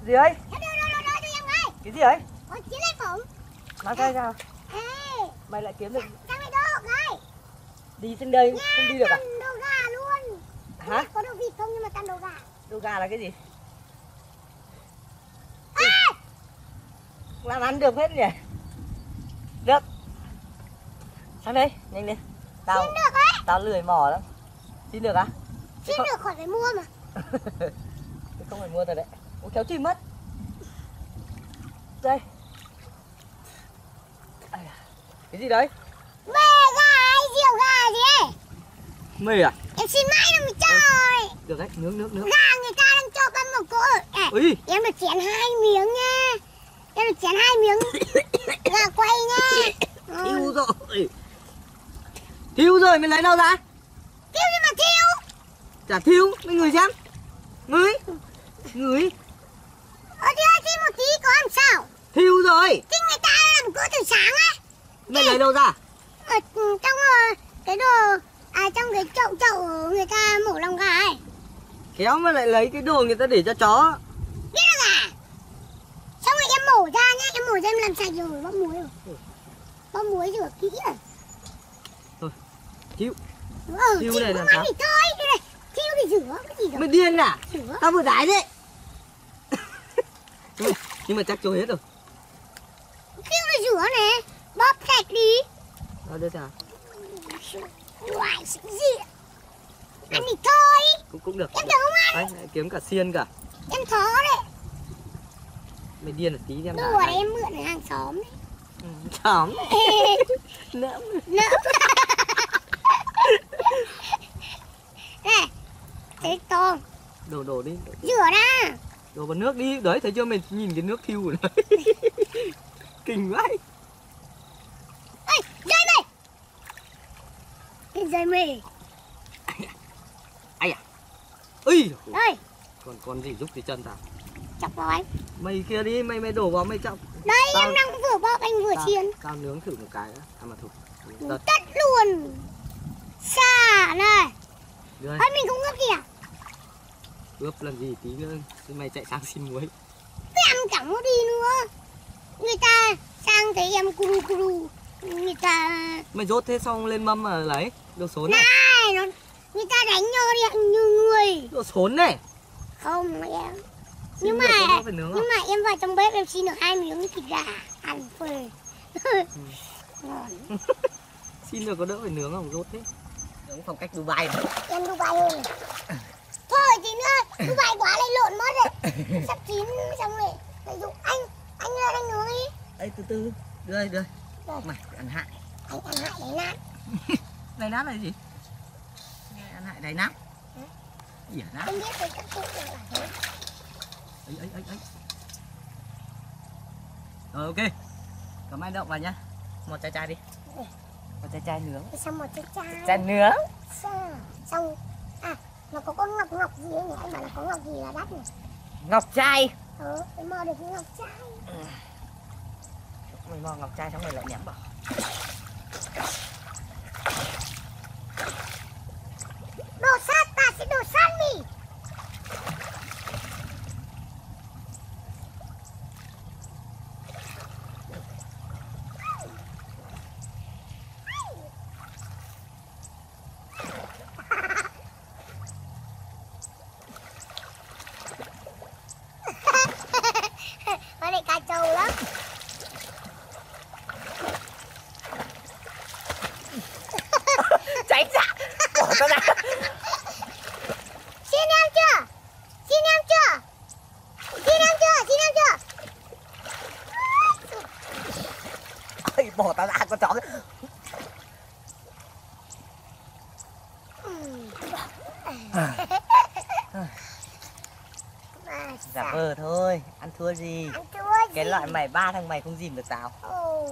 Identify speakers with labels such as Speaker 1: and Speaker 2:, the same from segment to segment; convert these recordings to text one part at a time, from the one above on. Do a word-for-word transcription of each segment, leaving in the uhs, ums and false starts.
Speaker 1: Gì ấy?
Speaker 2: Đâu, đâu, đâu, đâu, cho em ơi.
Speaker 1: Cái gì ấy?
Speaker 2: Ôi, chiến lấy phủng.
Speaker 1: Mang tay ra.
Speaker 2: Ê.
Speaker 1: Mày lại kiếm được.
Speaker 2: Sang đây đâu, đây.
Speaker 1: Đi trên đây,
Speaker 2: Nha,
Speaker 1: không đi được à?
Speaker 2: tầm đồ gà luôn.
Speaker 1: Hả?
Speaker 2: Có đồ vịt không nhưng mà tầm đồ gà.
Speaker 1: Đồ gà là cái gì?
Speaker 2: À!
Speaker 1: Làm ăn được hết nhỉ? Được. Sang đây, nhanh lên. Tao,
Speaker 2: Xin được ấy.
Speaker 1: tao lười mò lắm. Xin được á? À?
Speaker 2: Xin không... được khỏi phải mua mà.
Speaker 1: Thế không phải mua rồi đấy. Ủa kéo chim mất. Đây. Cái gì đấy?
Speaker 2: Mê gà hay rượu gà gì ấy?
Speaker 1: Mê à?
Speaker 2: Em xin mãi nó mới cho rồi.
Speaker 1: Được đấy, nướng nướng nướng.
Speaker 2: Gà người ta đang cho con một cỗ. À,
Speaker 1: Ui.
Speaker 2: em được chén hai miếng nha. Em được chén hai miếng gà quay nha.
Speaker 1: Thiêu rồi. Thiêu rồi, mình lấy đâu ra?
Speaker 2: Thiêu nhưng mà thiêu.
Speaker 1: Chả thiêu, mình ngửi xem. Ngửi. Ngửi.
Speaker 2: Ờ thì ơi, thiêu một tí có làm sao?
Speaker 1: Thiêu rồi.
Speaker 2: Thì người ta làm cỗ từ sáng á.
Speaker 1: Mày lấy đâu ra?
Speaker 2: Ở trong uh, cái đồ, à trong cái chậu chậu người ta mổ lòng gà ấy.
Speaker 1: Khéo mà lại lấy cái đồ người ta để cho chó.
Speaker 2: Biết là gà. Xong rồi em mổ ra nhá, em mổ ra em làm sạch rồi, bóp muối rồi.
Speaker 1: Ừ.
Speaker 2: Bóp muối rửa kỹ rồi.
Speaker 1: Thôi, thiêu.
Speaker 2: Ừ,
Speaker 1: Thiêu
Speaker 2: thiêu
Speaker 1: này
Speaker 2: không
Speaker 1: làm
Speaker 2: ăn
Speaker 1: sao?
Speaker 2: thì thôi, đây này. Thiêu thì rửa, cái gì đâu.
Speaker 1: Mày điên à?
Speaker 2: Rửa.
Speaker 1: Tao vừa đái đấy. nhưng, mà, nhưng mà chắc trôi hết rồi.
Speaker 2: Thiêu thì rửa này, bóp sạch đi.
Speaker 1: Đó, đưa sao?
Speaker 2: Loại gì? Ăn thì thôi.
Speaker 1: Cũng, cũng được.
Speaker 2: Em tưởng không ăn.
Speaker 1: Đấy, kiếm cả xiên cả.
Speaker 2: Em thó đấy.
Speaker 1: Mày điên là tí em
Speaker 2: Đồ ở đây em mượn ở hàng xóm đấy.
Speaker 1: Ừ, chóm. Nỡm.
Speaker 2: Nỡm. Này, thế to.
Speaker 1: Đổ đổ đi.
Speaker 2: Rửa ra.
Speaker 1: Đổ vào nước đi. Đấy, thấy chưa, mày nhìn cái nước thiêu của nó. Kinh vãi.
Speaker 2: Ê, dây mày. Cái dây mày.
Speaker 1: Ai à? Ui.
Speaker 2: Đây.
Speaker 1: Còn con gì giúp cái chân tao?
Speaker 2: Chọc vào anh.
Speaker 1: Mày kia đi, mày mày đổ vào mày chọc.
Speaker 2: Đây
Speaker 1: Tao...
Speaker 2: em đang vừa bóp anh vừa
Speaker 1: tao,
Speaker 2: chiên.
Speaker 1: Tao nướng thử một cái đó. À mà thử.
Speaker 2: Tất luôn. Xà này.
Speaker 1: Đưa.
Speaker 2: Ơi mình không ướp kìa.
Speaker 1: Ướp làm gì tí nữa. Mày chạy sang xin muối.
Speaker 2: Thế em chẳng có đi nữa. Người ta sang thấy em curu curu. Người ta...
Speaker 1: Mày rốt thế xong lên mâm mà lấy. Đồ xốn này.
Speaker 2: Này, nó... người ta đánh nhau điện như người.
Speaker 1: Đồ xốn này.
Speaker 2: Không em.
Speaker 1: Xin
Speaker 2: Nhưng
Speaker 1: được,
Speaker 2: mà
Speaker 1: phải nướng
Speaker 2: nhưng
Speaker 1: à?
Speaker 2: mà em vào trong bếp em xin được hai miếng thịt gà ăn phơi.
Speaker 1: Ừ.
Speaker 2: Ngon.
Speaker 1: Xin được có đỡ phải nướng không, rốt thế. Nướng phong cách Dubai này.
Speaker 2: Em Dubai hơn. Thôi tí nữa, Dubai quá lại lộn mất rồi. Sắp chín xong rồi. Lại dùng anh, anh ra anh nướng đi.
Speaker 1: Đây từ từ, đưa đây, đưa.
Speaker 2: Đây.
Speaker 1: Mày ăn hại.
Speaker 2: Anh ăn hại lấy nát.
Speaker 1: Này nát là cái gì? Nghe ăn hại đầy nát. Ỉa nát.
Speaker 2: Em biết rồi các cụ là thế.
Speaker 1: Ấy ấy ấy ấy. Rồi ok. Cầm anh động vào nhá. Một chai chai đi. Một chai chai nướng.
Speaker 2: Xong một chai chai.
Speaker 1: Chai nướng.
Speaker 2: Xong, xong. À, nó có con ngọc ngọc gì ấy nhỉ? Em bảo là có ngọc gì là đắt nhỉ?
Speaker 1: Ngọc trai.
Speaker 2: Ừ, em mò được cái ngọc trai.
Speaker 1: Ừ. Mày mò ngọc trai xong rồi lại nhắm vào.
Speaker 2: Đồ sát, ta sẽ đồ sát mì. Con này cá trâu lắm.
Speaker 1: Cháy dạ. Bỏ nó ra.
Speaker 2: Xin em chưa? Xin em chưa? Xin em chưa? Xin em chưa?
Speaker 1: Ôi, bỏ tao ra con chó. Giả vờ thôi, ăn thua gì.
Speaker 2: Ăn thua gì?
Speaker 1: Cái loại mày ba thằng mày không dìm được tao.
Speaker 2: Ồ.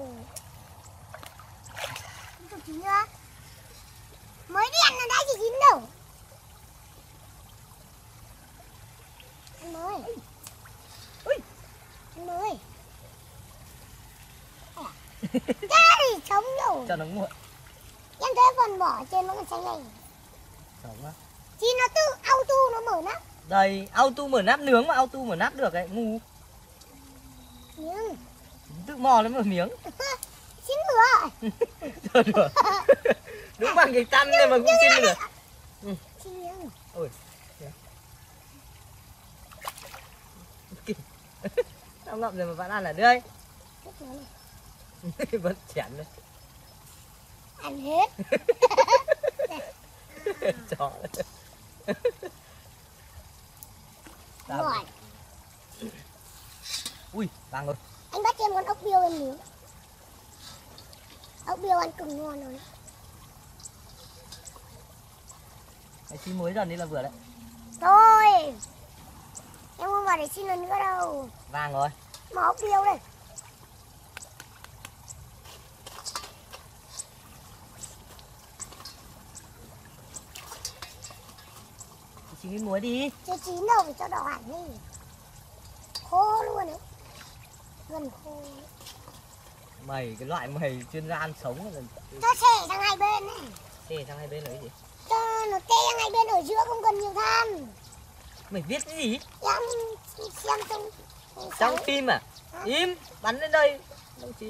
Speaker 2: Chút tí nữa. Mới đèn nó đã chỉ chín đâu. Anh mới. Anh mới. Cái gì sống đâu.
Speaker 1: Cho nó nguội.
Speaker 2: Em thấy phần bỏ trên nó còn xanh này.
Speaker 1: Sống á.
Speaker 2: Chi nó tự auto nó mở nắp.
Speaker 1: Đây, auto mở nắp nướng mà auto mở nắp được ấy, ngu.
Speaker 2: Miếng.
Speaker 1: Tự mò lấy một miếng.
Speaker 2: Xin lửa.
Speaker 1: Trời ơi. Đúng bằng cái tăm này mà cũng xin được. Ừ.
Speaker 2: Xin miếng.
Speaker 1: Ôi. Sao ngậm rồi mà bạn ăn ở đây? Vẫn chén đấy.
Speaker 2: Ăn hết.
Speaker 1: Chó.
Speaker 2: Rồi.
Speaker 1: Ui, vàng rồi.
Speaker 2: Anh bắt cho em con ốc biêu em nướng. Ốc biêu ăn cực ngon rồi.
Speaker 1: Cái chín muối dần đi là vừa đấy.
Speaker 2: Thôi. Em không vào để xin lần nữa đâu.
Speaker 1: Vàng rồi.
Speaker 2: Mà ốc biêu đây.
Speaker 1: Chín cái muối đi.
Speaker 2: Chưa chín đâu phải cho đỏ hẳn đi. Khô luôn đấy. Gần khô.
Speaker 1: Mày cái loại mày chuyên gia ăn sống rồi.
Speaker 2: Cho xẻ sang hai bên này.
Speaker 1: Xẻ sang hai bên là cái gì?
Speaker 2: Cho nó tê sang hai bên, ở giữa không cần nhiều than.
Speaker 1: Mày viết cái gì?
Speaker 2: Em xem trong
Speaker 1: Trong phim à? Hả? Im, bắn lên đây. Đâu chín.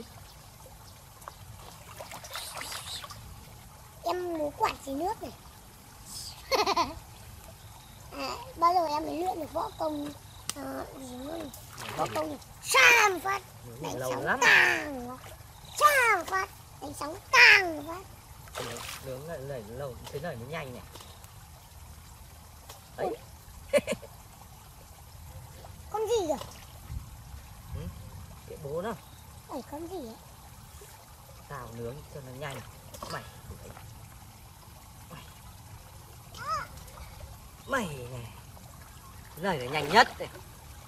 Speaker 2: Em muốn quạt xí nước này. À, bao giờ em mới luyện được võ công à, gì luôn. Võ công này. Sam phát. Đánh
Speaker 1: Lâu
Speaker 2: sóng
Speaker 1: lắm.
Speaker 2: càng. Sam phát. Đánh sóng càng phát.
Speaker 1: Nướng lại lẩy lâu thế này mới nhanh này. Đấy.
Speaker 2: Con gì kìa?
Speaker 1: Ừ, cái bố nó.
Speaker 2: Ôi con gì ấy?
Speaker 1: Xào nướng cho nó nhanh. Mày. Mày. Mày này. Cái này là nhanh nhất này.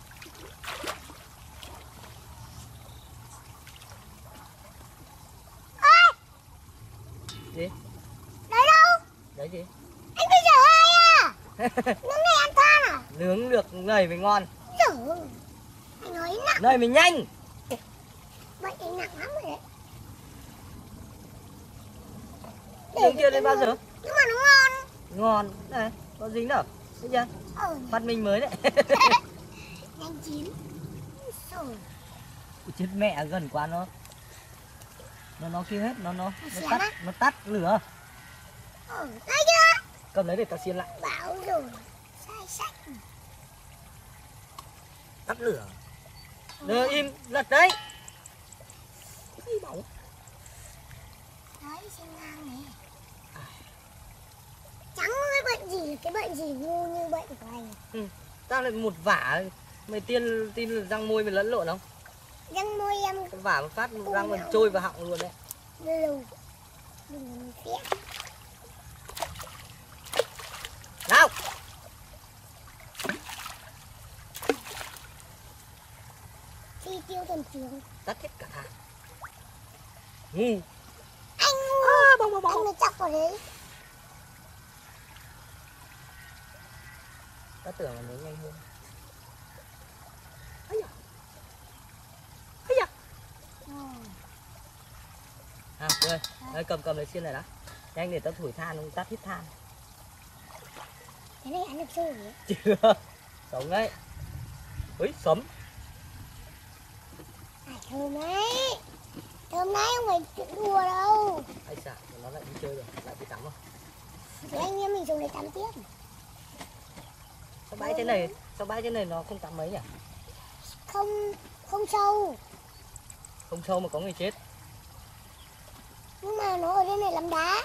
Speaker 2: Ôi!
Speaker 1: Gì?
Speaker 2: Đấy đâu?
Speaker 1: Đấy gì?
Speaker 2: Anh bây giờ ai à? Nướng này ăn than à?
Speaker 1: Nướng được này mới ngon.
Speaker 2: Trời, anh nói nặng.
Speaker 1: Này mới nhanh.
Speaker 2: Vậy anh nặng lắm rồi đấy.
Speaker 1: Nướng kia đến bao giờ?
Speaker 2: Nhưng mà nó ngon.
Speaker 1: Ngon. Này, có dính đâu. Thấy chưa?
Speaker 2: Ừ.
Speaker 1: Phát minh mới đấy.
Speaker 2: Nhanh chín. Rồi.
Speaker 1: Chết mẹ, gần quá nó. Nó nó kia hết, nó nó
Speaker 2: Nó
Speaker 1: nó tắt,
Speaker 2: á?
Speaker 1: nó tắt lửa.
Speaker 2: Ừ, thấy chưa?
Speaker 1: Cầm lấy để tao xiên lại.
Speaker 2: Bảo rồi. Sai sách.
Speaker 1: Tắt lửa. Đưa im, lật đấy. Cái gì bóng?
Speaker 2: Đấy, xem ngang này. Chẳng có cái bệnh gì, cái bệnh gì ngu như bệnh của anh.
Speaker 1: Ừ. Tao lại một vả. Mày tiên tin răng môi mày lẫn lộn không?
Speaker 2: Răng môi em
Speaker 1: Cái vả một phát răng còn trôi vào họng luôn đấy.
Speaker 2: lưu. Đừng phép.
Speaker 1: Nào.
Speaker 2: Chi tiêu tuần trường.
Speaker 1: Tắt hết cả thang. Ngu.
Speaker 2: Anh ngu.
Speaker 1: À, bong, bong, bong.
Speaker 2: Anh mới chọc vào đấy.
Speaker 1: Tao tưởng là nướng nhanh hơn. Ây da. Ây da.
Speaker 2: Ừ.
Speaker 1: À, rồi. Đây, cầm cầm lấy xiên này đã. Nhanh để tao thổi than, không tắt hết than.
Speaker 2: Cái này ăn được chưa vậy?
Speaker 1: Chưa. Sống đấy. Ui, sấm.
Speaker 2: À, thơm đấy. Thơm đấy không phải chuyện đùa đâu.
Speaker 1: Ây xạ, nó lại đi chơi rồi, lại đi tắm không?
Speaker 2: Thì anh em mình dùng để tắm tiếp.
Speaker 1: Sao bãi thế này, sao bãi thế này nó không tắm mấy nhỉ?
Speaker 2: Không, không sâu.
Speaker 1: Không sâu mà có người chết.
Speaker 2: Nhưng mà nó ở đây này làm đá.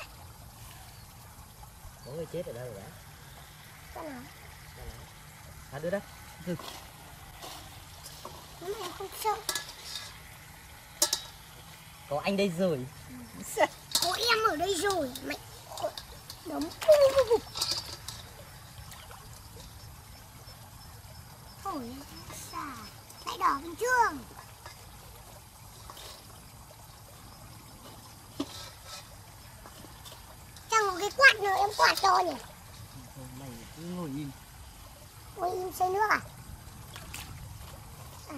Speaker 1: Có người chết ở đây rồi đấy.
Speaker 2: Sao nào?
Speaker 1: À, đưa đây. Ừ.
Speaker 2: Nhưng mà không sâu.
Speaker 1: Có anh đây rồi.
Speaker 2: Có em ở đây rồi. Mày đấm bù bù bù. Ôi xà. Lại đỏ bình thường. Chẳng có cái quạt nữa em quạt cho nhỉ.
Speaker 1: Mày cứ ngồi im.
Speaker 2: Ngồi im xơi nước à? À.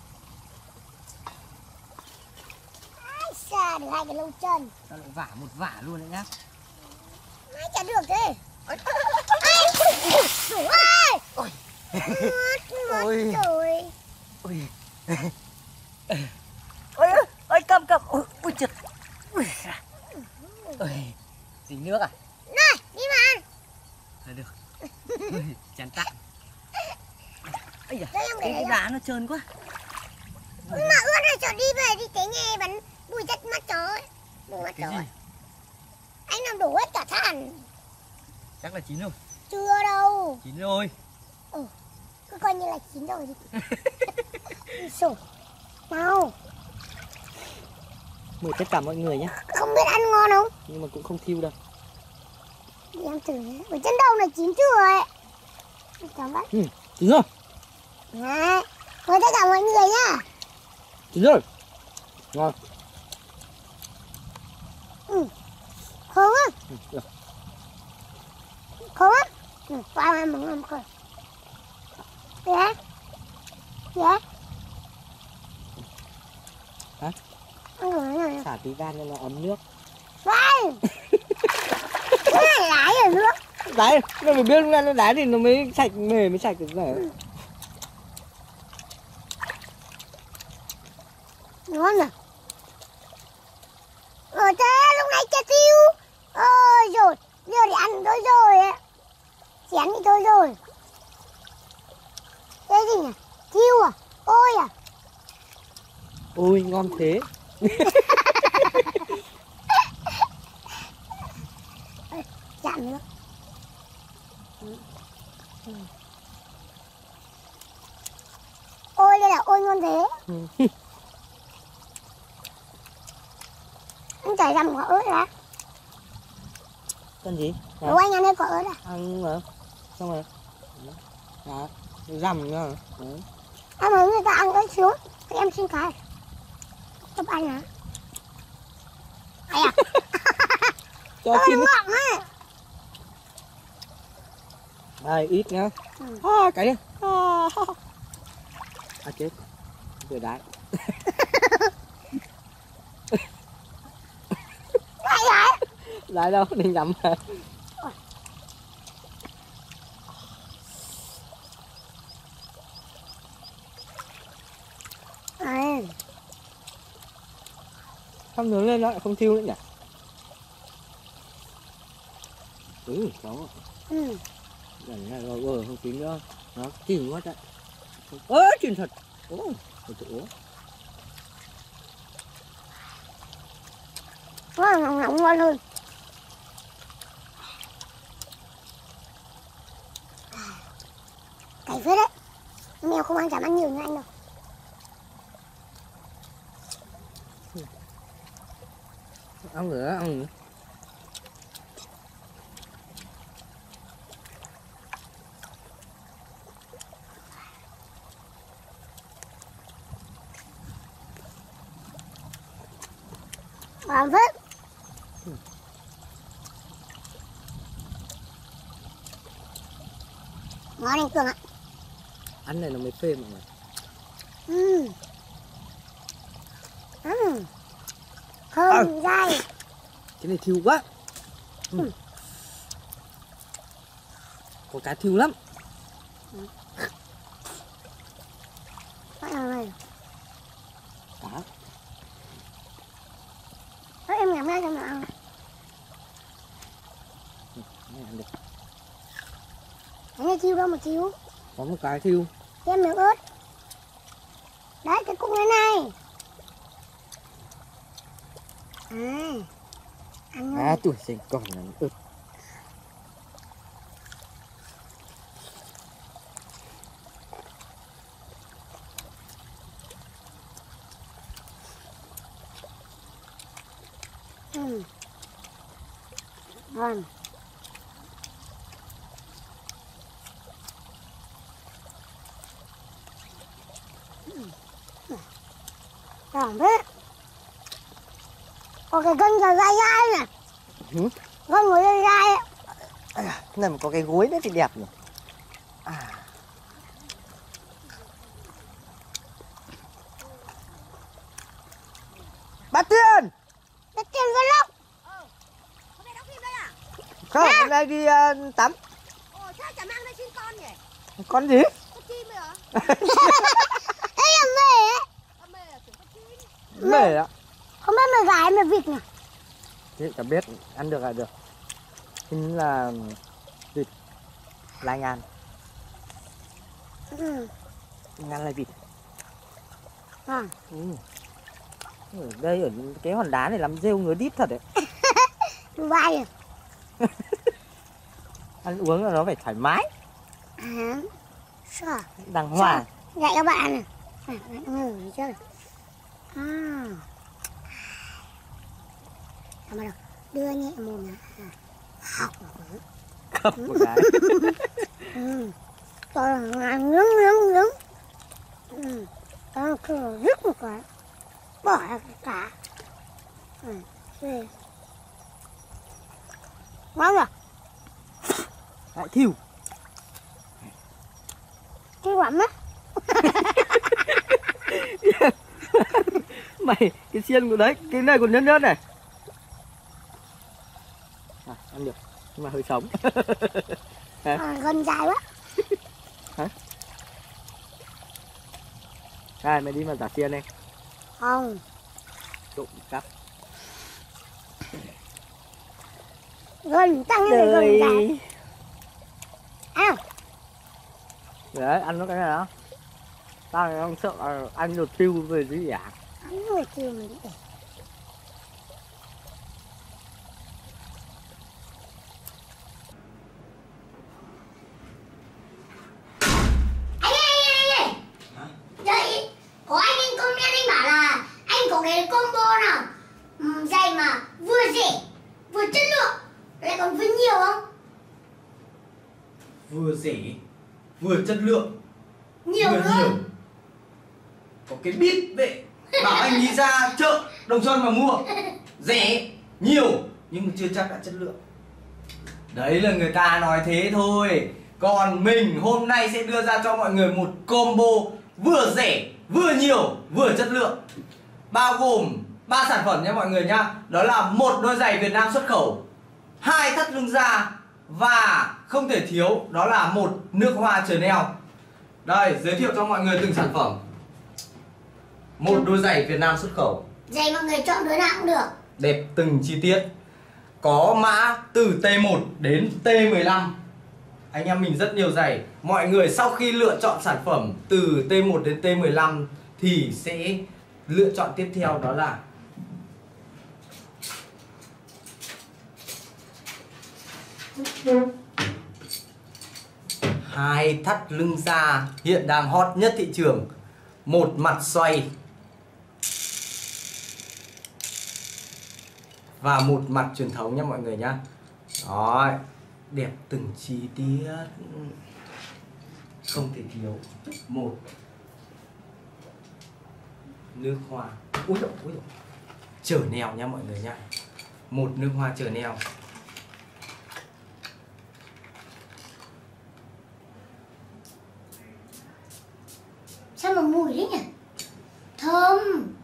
Speaker 2: Ai xa được hai cái lông chân.
Speaker 1: Tao lại vả một vả luôn đấy nhá.
Speaker 2: Mãi chả được thế. Ai, Trời ơi.
Speaker 1: Ôi.
Speaker 2: Mất
Speaker 1: Ôi.
Speaker 2: rồi.
Speaker 1: Ôi. Ôi ôi cầm cầm. Ôi ôi chết. Ôi. Ôi. Dính nước à?
Speaker 2: Này, đi mà.
Speaker 1: Là được. Ôi, chán tặng. Ây da,
Speaker 2: Cho em để
Speaker 1: cái
Speaker 2: đấy
Speaker 1: đá nó trơn quá.
Speaker 2: mà ướt rồi, cho đi về đi tế nghe bắn bùi chất mắt chó ấy. Bùi mắt chó
Speaker 1: Cái
Speaker 2: ấy.
Speaker 1: gì?
Speaker 2: Anh làm đổ hết cả than.
Speaker 1: Chắc là chín rồi.
Speaker 2: Chưa đâu.
Speaker 1: Chín rồi.
Speaker 2: Ừ, cứ coi như là chín rồi đi. Sổ. Nào.
Speaker 1: Mời tất cả mọi người nhé.
Speaker 2: Không biết ăn ngon không?
Speaker 1: Nhưng mà cũng không thiêu đâu.
Speaker 2: Đi em thử nhé. Ở chân đầu là chín chưa ấy. Cảm ơn.
Speaker 1: Ừ, chín rồi.
Speaker 2: Đấy. Mời tất cả mọi người nhá.
Speaker 1: Chín rồi. Ngon.
Speaker 2: Ừ. Khổ á.
Speaker 1: Ừ, được.
Speaker 2: Khổ á. Ừ, qua em mừng em khổ. Dạ. Dạ.
Speaker 1: Hả?
Speaker 2: Ăn rồi này.
Speaker 1: Xả tí gan cho nó ấm nước.
Speaker 2: Vâng. Cái này lái ở nước.
Speaker 1: Đấy, nó phải biết nó đá thì nó mới sạch, mề mới sạch được này.
Speaker 2: Ngon à. Ở thế lúc nãy chưa tiêu. Ôi rồi, giờ thì ăn thôi rồi á. Chén thì thôi rồi. Cái gì nhỉ? Tiêu à? Ôi à?
Speaker 1: Ôi, ngon thế.
Speaker 2: Chạm nữa. Ôi đây là ôi ngon thế. Anh chảy ra một quả ớt ra.
Speaker 1: Cần gì?
Speaker 2: Ủa anh ăn đây quả ớt à?
Speaker 1: Ăn mà. Xong rồi. Đó, rằm nha.
Speaker 2: Em thấy người ta ăn ớt xuống. Thì em xin cái. Không ăn hả? Ai à?
Speaker 1: Cho
Speaker 2: Ôi
Speaker 1: chín.
Speaker 2: ngọt á.
Speaker 1: Đây, ít nhá.
Speaker 2: Ừ.
Speaker 1: À, cái này. À, à chết. Vừa đái.
Speaker 2: Cái vậy?
Speaker 1: Đái đâu, đi nhắm mà.
Speaker 2: À.
Speaker 1: Không nướng lên nó lại không thiêu nữa nhỉ? Ừ, có.
Speaker 2: Ừ.
Speaker 1: Lần này rồi vừa không chín nữa. Nó chín quá đấy. Ơ, chín thật. Ồ, thật sự ố.
Speaker 2: Ngon, ngon, ngon, ngon hơn. Cày phết đấy. Mèo không ăn, chả ăn nhiều như anh đâu.
Speaker 1: Ăn nữa, ăn nữa.
Speaker 2: Ngon phết. Ngon anh Cường ạ.
Speaker 1: Ăn này nó mới phê mọi người.
Speaker 2: Ừ. Ừ. Thơm dai.
Speaker 1: Cái này thiêu quá. Ừ.
Speaker 2: Ừ.
Speaker 1: Có cá thiêu lắm.
Speaker 2: Cái này.
Speaker 1: Cá.
Speaker 2: Thôi em nhắm ra cho mà ăn.
Speaker 1: Ừ, cái này ăn được.
Speaker 2: Cái này chiêu đâu mà chiêu.
Speaker 1: Có một cái thiêu.
Speaker 2: Thêm miếng ớt. Đấy cái cục này này. À. Ăn ngon.
Speaker 1: À, tuổi sinh còn là ướt.
Speaker 2: Ừ. Ngon. Ngon thế. Có cái gân dai dai nè.
Speaker 1: Ừ.
Speaker 2: Gân của dai dai ấy.
Speaker 1: À, này mà có cái gối nữa thì đẹp nhỉ. À. Bà Tiên!
Speaker 2: Bà Tiên vlog.
Speaker 3: Ờ, hôm nay đóng phim đây à?
Speaker 1: Không, hôm nay đi uh, tắm.
Speaker 3: Ồ, sao chả mang
Speaker 1: Con gì?
Speaker 3: Con chim ấy hả?
Speaker 2: Ê là mề ấy.
Speaker 3: À, mề à, tưởng con chim.
Speaker 1: Mề ạ.
Speaker 2: Không biết mề gái mề vịt nhỉ?
Speaker 1: Chị chẳng biết, ăn được là được. Hình là vịt lai ngàn.
Speaker 2: Ừ.
Speaker 1: Ngàn là vịt.
Speaker 2: À.
Speaker 1: Ừ. Ở đây ở cái hòn đá này làm rêu ngứa đít thật đấy.
Speaker 2: Vai à?
Speaker 1: Ăn uống là nó phải thoải mái,
Speaker 2: À. Sao?
Speaker 1: đàng hoàng.
Speaker 2: Dạy các bạn này. À, ngủ chơi. À. Làm bắt đầu đưa nhẹ mồm này. À. Học.
Speaker 1: Khập một cái.
Speaker 2: Ừ. Tôi là ngang nướng nướng nướng. Ừ. Tôi cứ rứt một cái. Bỏ ra cả. Ừ. Thế. Ngon rồi.
Speaker 1: Lại thiêu.
Speaker 2: Cái quả mắt.
Speaker 1: Mày, cái xiên của đấy, cái này còn nhớt nhớt này. À, ăn được, nhưng mà hơi sống.
Speaker 2: À, gần dài quá.
Speaker 1: Hả? Này, mày đi mà giả xiên đi.
Speaker 2: Không.
Speaker 1: Trộm cắp.
Speaker 2: Gần tăng lên gần dài.
Speaker 1: Rồi.
Speaker 2: À.
Speaker 1: Đấy, ăn nó cái này đó. Tao này không sợ là ăn được tiêu về gì à?
Speaker 2: Ăn người chiều mình đi. Anh ơi, anh ơi, anh ơi. Đấy, có anh anh công nghe anh bảo là anh có cái combo nào um, giày mà vừa rẻ, vừa chất lượng, lại còn vừa nhiều không?
Speaker 4: Vừa rẻ, vừa chất lượng,
Speaker 2: Nhiều
Speaker 4: vừa
Speaker 2: nữa.
Speaker 4: nhiều. Có cái bít vậy, bảo anh đi ra chợ Đồng Xuân mà mua. Rẻ, nhiều, nhưng mà chưa chắc đã chất lượng. Đấy là người ta nói thế thôi. Còn mình hôm nay sẽ đưa ra cho mọi người một combo vừa rẻ, vừa nhiều, vừa chất lượng. Bao gồm ba sản phẩm nhé mọi người nhá. Đó là một đôi giày Việt Nam xuất khẩu, hai thắt lưng da, và không thể thiếu đó là một nước hoa Chanel. Đây, giới thiệu cho mọi người từng sản phẩm. Một đôi giày Việt Nam xuất khẩu,
Speaker 2: Giày mọi người chọn đôi nào cũng được.
Speaker 4: đẹp từng chi tiết. Có mã từ T một đến T mười lăm. Anh em mình rất nhiều giày. Mọi người sau khi lựa chọn sản phẩm từ T một đến T mười lăm thì sẽ lựa chọn tiếp theo đó là hai thắt lưng da hiện đang hot nhất thị trường. Một mặt xoay và một mặt truyền thống nha mọi người nhá. Đó, đẹp từng chi tiết, không thể thiếu. Một nước hoa, úi dồi, úi dồi, Chanel nha mọi người nhá. Một nước hoa Chanel.
Speaker 2: Sao mà mùi đấy nhỉ? Thơm.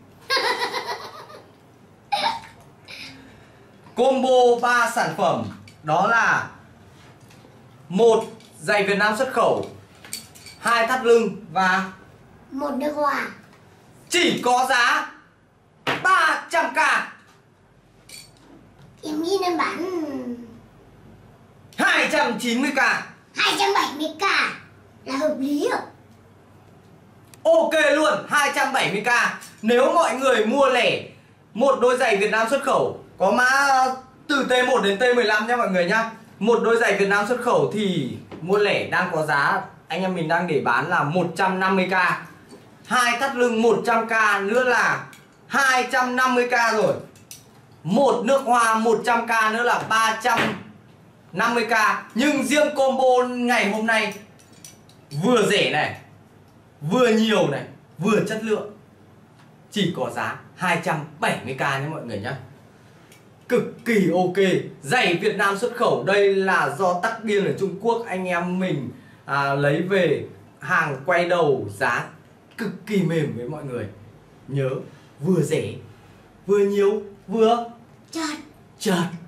Speaker 4: Combo ba sản phẩm đó là một giày Việt Nam xuất khẩu, hai thắt lưng và
Speaker 2: Một nước hoa.
Speaker 4: chỉ có giá ba trăm k.
Speaker 2: Em nghĩ nên bán
Speaker 4: hai trăm chín mươi k.
Speaker 2: hai trăm bảy mươi k là hợp lý rồi.
Speaker 4: Ok luôn, hai trăm bảy mươi k. Nếu mọi người mua lẻ một đôi giày Việt Nam xuất khẩu có mã từ T một đến T mười lăm nha mọi người nhá. Một đôi giày Việt Nam xuất khẩu thì mua lẻ đang có giá, anh em mình đang để bán là một trăm năm mươi k. Hai thắt lưng một trăm k nữa là hai trăm năm mươi k rồi. Một nước hoa một trăm k nữa là ba trăm năm mươi k. Nhưng riêng combo ngày hôm nay vừa rẻ này, vừa nhiều này, vừa chất lượng, chỉ có giá hai trăm bảy mươi k nha mọi người nhé. Cực kỳ ok. Giày Việt Nam xuất khẩu đây là do Tắc Biên ở Trung Quốc anh em mình à, lấy về, hàng quay đầu, giá cực kỳ mềm với mọi người. Nhớ vừa rẻ, vừa nhiều, vừa
Speaker 2: Chật.
Speaker 4: chật.